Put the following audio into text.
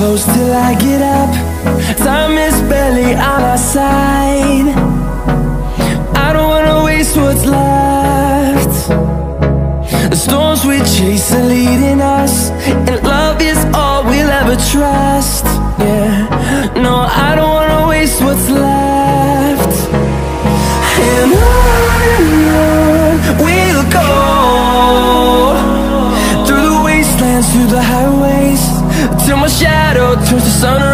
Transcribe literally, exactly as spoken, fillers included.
close till I get up. Time is barely on our side. I don't wanna waste what's left. The storms we chase are leading us, and love is all we'll ever trust. Yeah, no, I don't wanna waste what's left. And on and on we'll go, through the wastelands, through the highways, till my shadow turns to sun